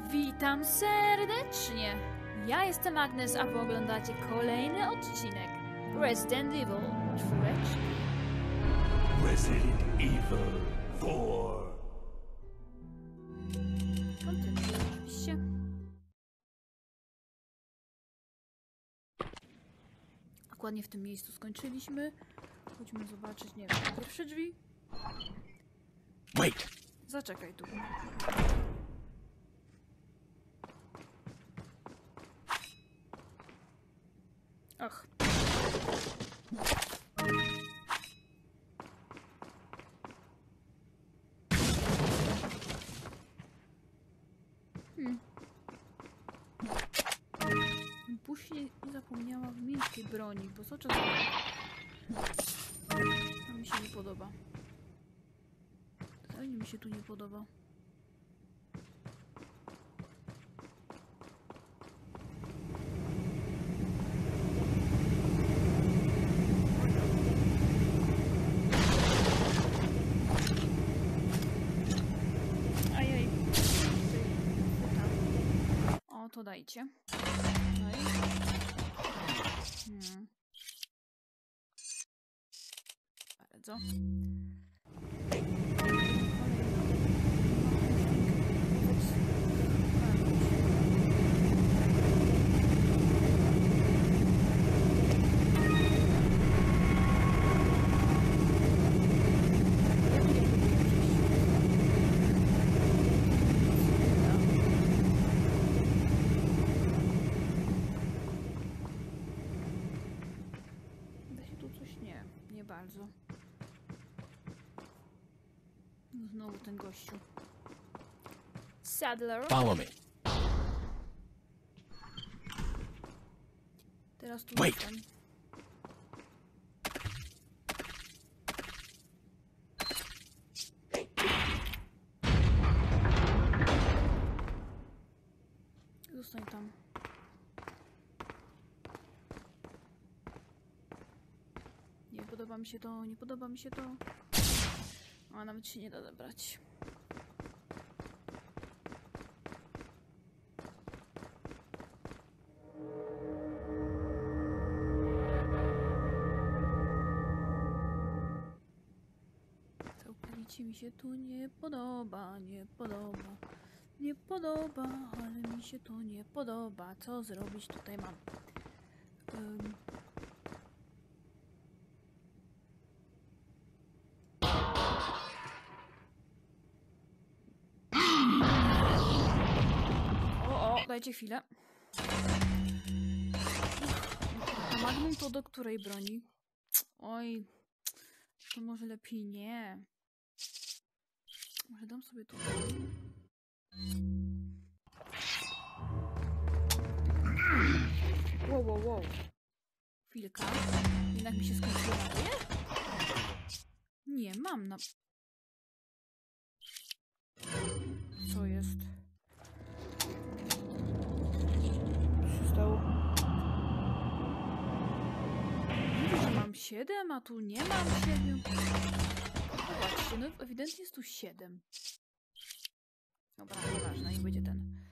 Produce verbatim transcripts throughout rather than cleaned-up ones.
Witam serdecznie! Ja jestem Agnes, a wy oglądacie kolejny odcinek Resident Evil cztery. Resident Evil cztery. Kontynuuję oczywiście. Dokładnie w tym miejscu skończyliśmy. Chodźmy zobaczyć, nie wiem, pierwsze drzwi. Wait. Zaczekaj tu. Ach. Hmm. Później zapomniała w miejskiej broni, bo co czas... To mi się nie podoba. Wcale mi się tu nie podoba. Ajaj. O, to dajcie. Daj. Hmm. Bardzo. Bardzo. Znowu ten gościu. Saddler. Follow me. Teraz tu Wait. zostań. Zostań tam. Nie podoba mi się to, nie podoba mi się to. A nawet się nie da zabrać. Całkowicie mi się tu nie podoba, nie podoba. Nie podoba, ale mi się to nie podoba. Co zrobić tutaj mam? Um. Dajcie chwilę. Magnum to do której broni? Oj, to może lepiej nie. Może dam sobie tu. Wow, wow, wow. Chwilka. Jednak mi się skończyło. Nie? Nie, mam na... Co jest? Mam siedem, a tu nie mam siedmiu. Zobaczcie, no ewidentnie jest tu siedem. Dobra, nieważne, niech będzie ten.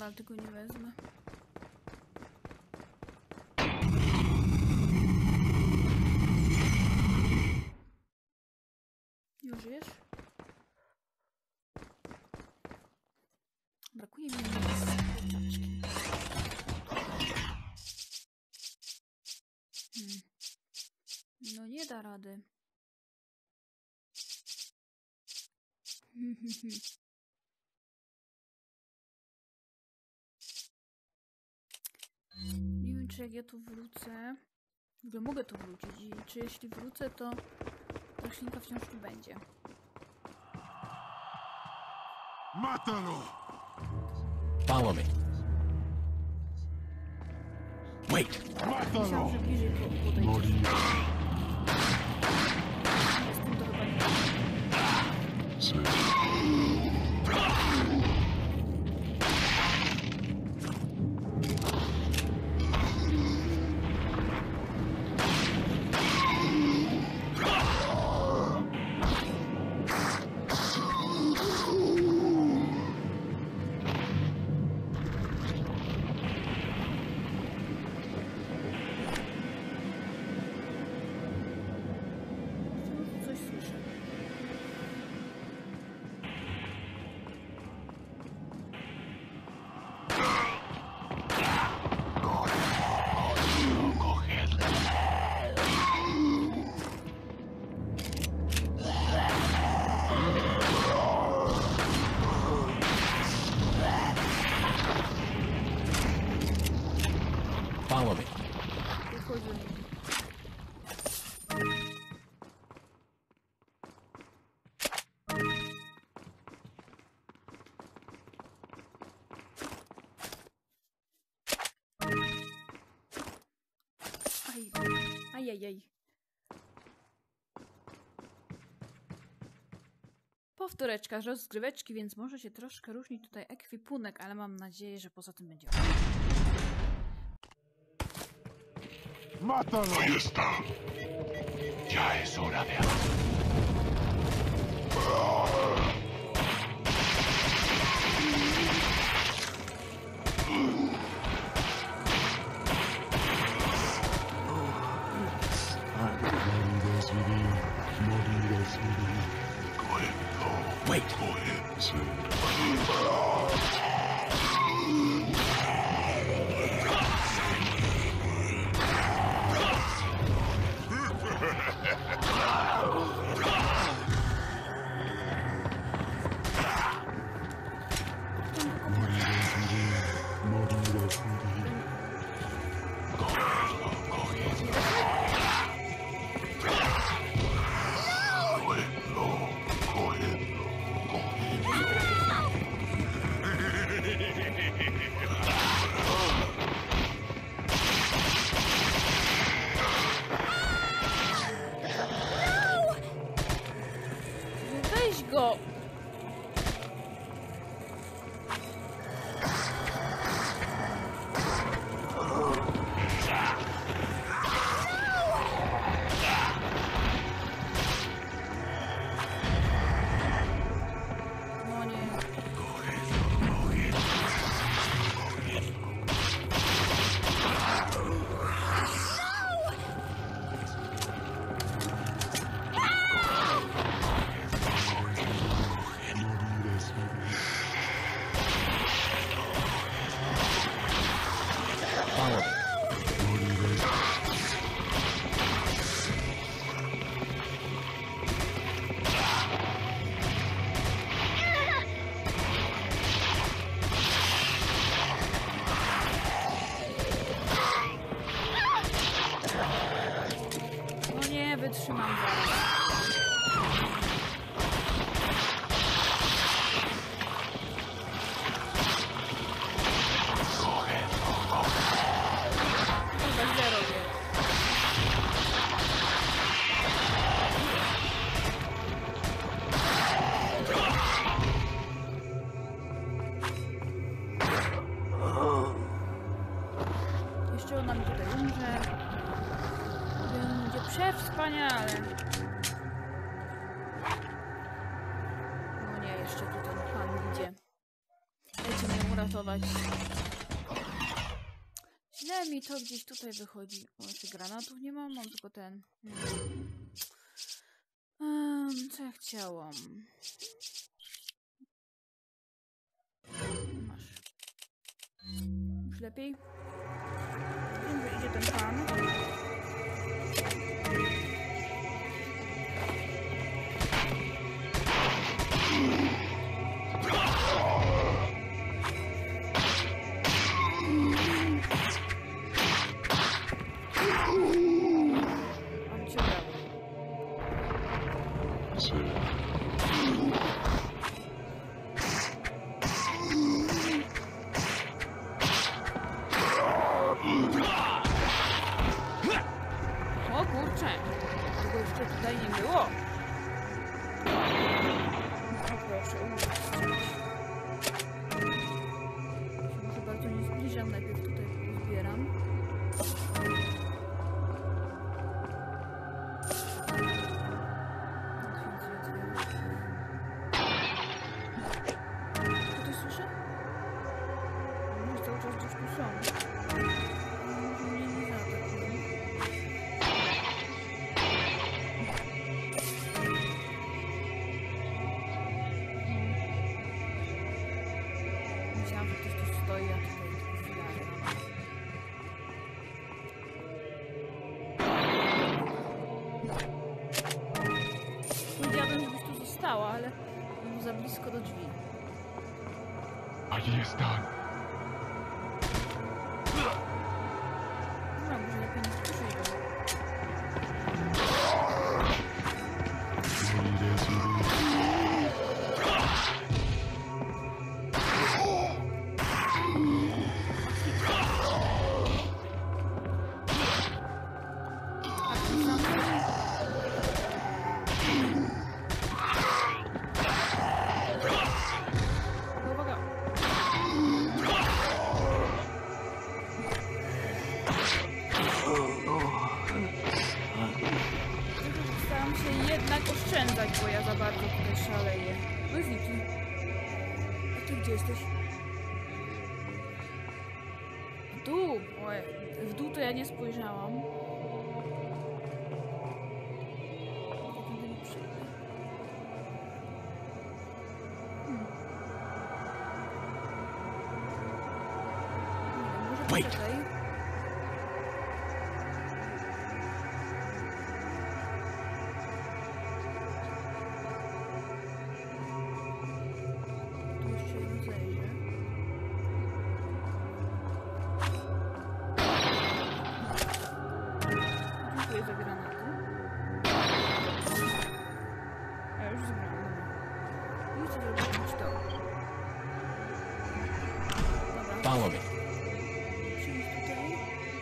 nadal tego nie wezmę. Już żyjesz? Brakuje mi kurczaczki. Hmm. No nie da rady. Nie wiem, czy jak ja tu wrócę... W ogóle mogę tu wrócić i czy jeśli wrócę, to ta roślinka wciąż tu będzie. Mátalo! Follow me. Wait! Myślałam, że bliżej po- podejdzie. Jestem to chyba nie. Coś słyszę. Follow me. Wychodzę. Aj, ajajaj. Powtóreczka rozgryweczki, więc może się troszkę różnić tutaj ekwipunek, ale mam nadzieję, że poza tym będzie. ¡Mátalo! Ahí está. Ya es hora de algo. Wait! Weź go! No nie. Follow me. No nie, wytrzymam zaraz. Chyba źle robię. Jeszcze ona mi tutaj umrze. Będzie przewspaniale. No nie, jeszcze tutaj pan idzie. Dajcie mnie uratować. nie, mi to gdzieś tutaj wychodzi. O, jeszcze granatów nie mam, mam tylko ten. Hmm. Um, co ja chciałam? Masz. Już lepiej? Wiem, że idzie ten pan. On cię brał. O kurczę, tego jeszcze tutaj nie było. O proszę, umieścić. Może bardzo nie zbliżam, najpierw tutaj zbieram. Co ty słyszę? Może cały czas gdzieś tu są. Może mnie nie zaatakują. Myślałam, że ktoś tu stoi, a tutaj tylko filary. Powiedziałabym, żebyś tu została, ale był za blisko do drzwi. Allí están. Dobra, może lepiej nie słyszeć go. Moriré sin A ty sam? Uwaga! Staram się jednak oszczędzać, bo ja za bardzo tutaj szaleję. No i Wiki. A ty gdzie jesteś? Tu! Oj, w dół to ja nie spojrzałam. Ja tędy nie przejdę. Hmm. Nie wiem, może Wait. poczekaj. Tu jeszcze rozejrzę. Dziękuję za granaty. A już zebrałam. I chcę zrobić to. Dobra. Follow me. Przyjść tutaj.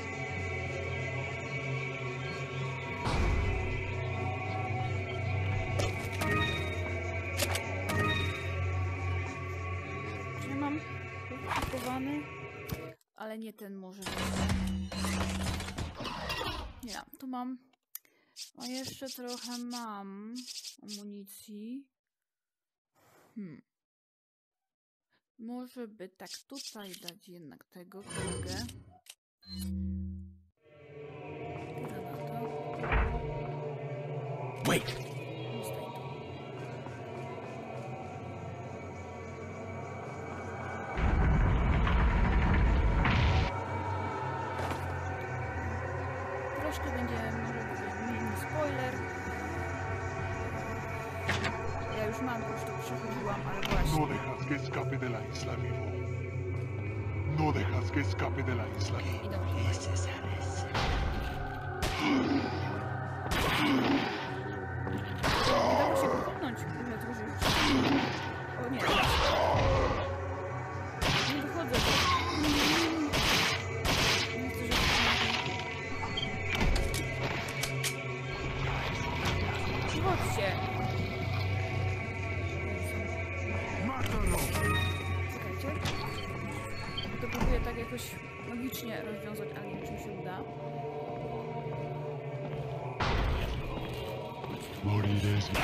Czy ja mam kupowany? Ale nie ten może. Nie, tu mam. A jeszcze trochę mam amunicji. Hmm. Może by tak tutaj dać jednak tego kolegę. Granata. Wait. Zostań tu. Troszkę będzie może być mini spoiler. Ja już mam, już to przechodziłam, ale No właśnie. dejas que escape de la isla vivo. No dejas que escape de la isla. Idą. Nie dało się popchnąć, dlatego że już... O nie. Nie wychodzę. Nie chcę, żeby... Chodźcie. ¡Mátalo! Czekajcie. To próbuję tak jakoś logicznie rozwiązać, ale nie wiem, czy mi się uda. Moriré sin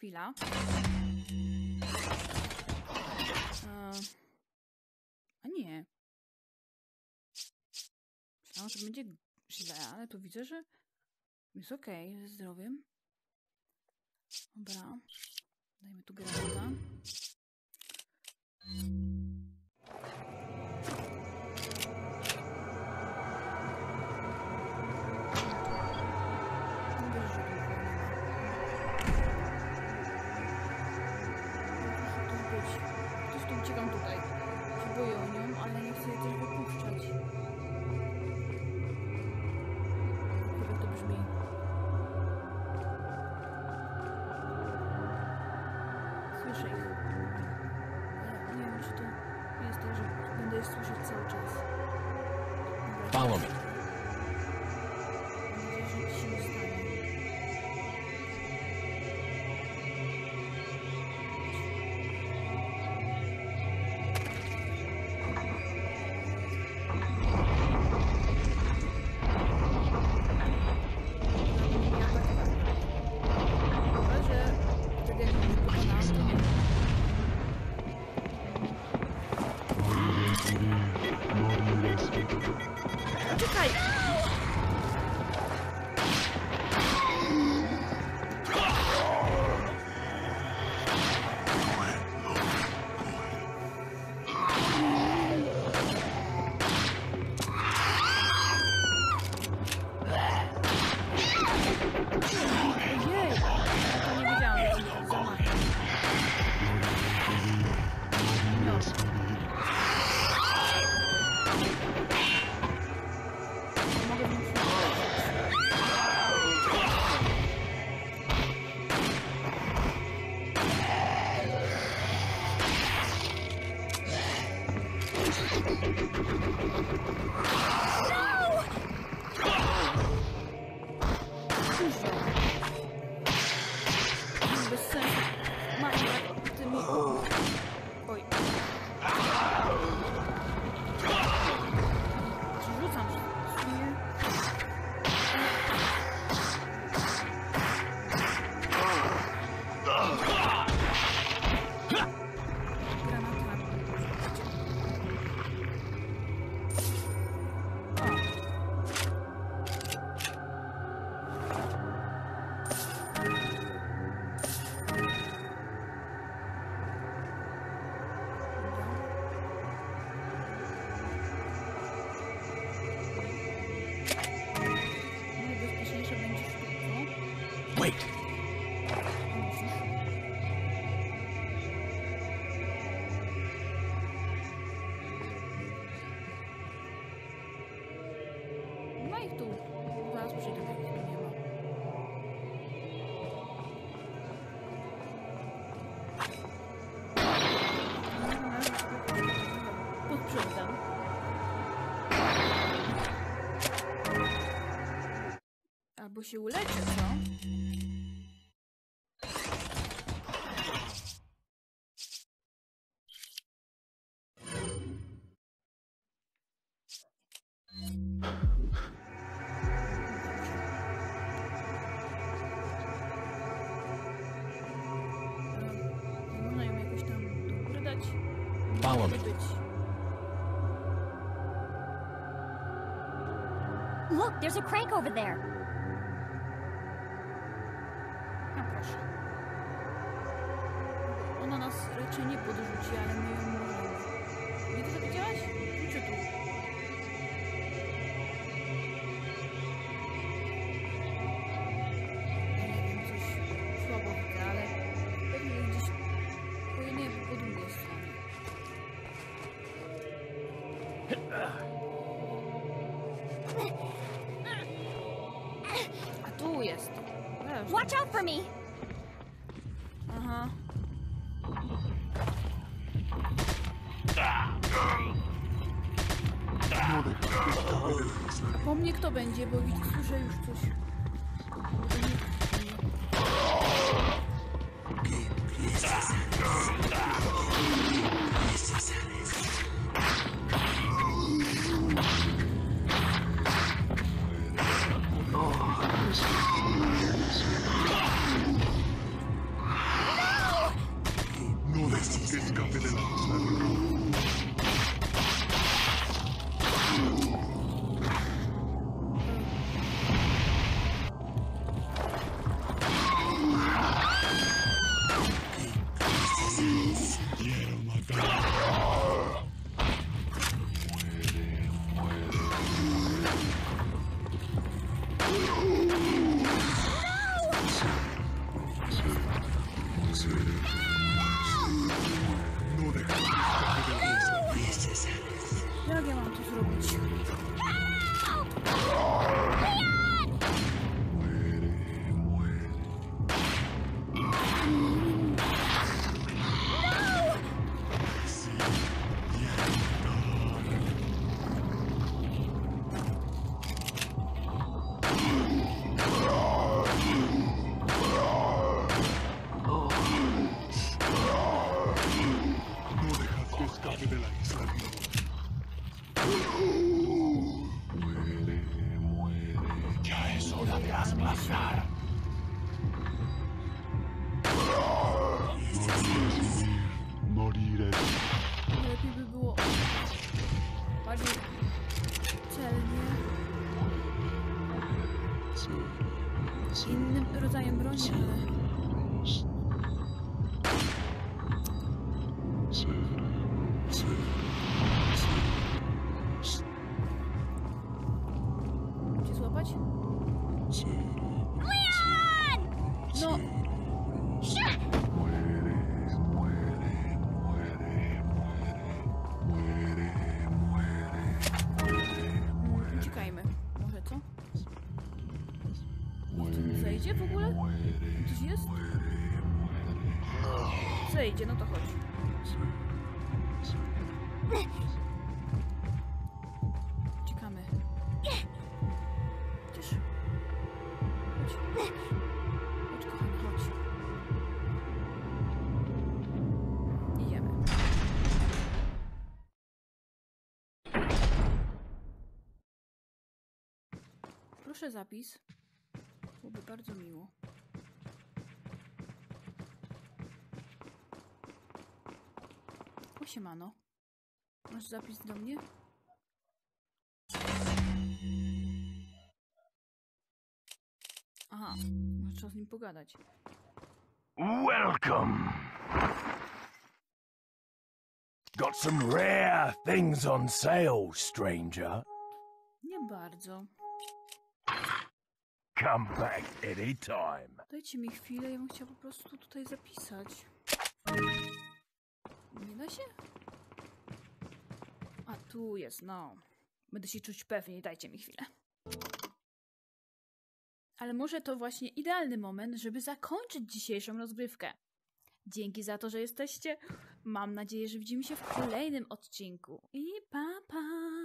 chwila. E, a nie. Myślałam, że będzie źle, ale tu widzę, że jest okej okay, ze zdrowiem. Dobra. Dajmy tu granata. Uciekam tutaj. Się boję o nią, ale nie chcę jej też wypuszczać. Jak to brzmi. Słyszę ich. Ale nie wiem, czy to jest tak, że będę ich słyszeć cały czas. Follow me. Mam nadzieję, że nic się nie stanie. Czekaj! Ojej! Ja to nie wiedziałam, że to jest zamach. No. Mogę wziąć bez sensu. Marnować tymi... Oj. Rzucam się. W sumie... Najbezpieczniejsze będzie sztuką. Wait. Ma ich tu. Zaraz przyjdę, jak ich tu nie ma. Posprzątam. Albo się uleczę, co? Można ją jakoś tam do góry dać? Follow me. Być. Look, there's a crank over there. No proszę. Ona nas raczej nie podrzuci, ale my ją możemy. Nie to widziałaś? Czy tu? Nie wiem, coś słabo widzę, ale pewnie gdzieś po jednej albo po drugiej stronie. A tu jest. Weź. Watch out for me. Aha. No dejas que escape del isla. Po mnie kto będzie, bo widzę, słyszę już coś. hora de aplastar. Moriré. Lepiej by było bardziej celnie. Innym rodzajem broni, ale... Cię złapać? No! Uciekajmy. Może co? Może tu zejdzie w ogóle? Coś jest? Zejdzie, no to chodź. Uciekamy. Chociaż... Chodź. Chodź, kochany, chodź. Idziemy. Proszę zapis. Byłoby bardzo miło. O, siemano. Masz zapis do mnie? Aha, może trzeba z nim pogadać. Welcome. Got some rare things on sale, stranger. Nie bardzo. Come back anytime. Dajcie mi chwilę, ja bym chciała po prostu to tutaj zapisać. Nie da się? A tu jest, no. Będę się czuć pewniej, dajcie mi chwilę. Ale może to właśnie idealny moment, żeby zakończyć dzisiejszą rozgrywkę. Dzięki za to, że jesteście. Mam nadzieję, że widzimy się w kolejnym odcinku. I pa pa!